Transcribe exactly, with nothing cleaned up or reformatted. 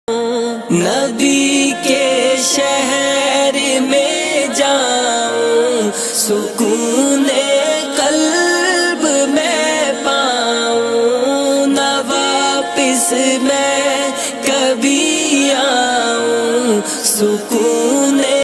नबी के शहर में जाऊं, सुकून कल्ब में पाऊं, न वापिस मैं कभी आऊं, सुकून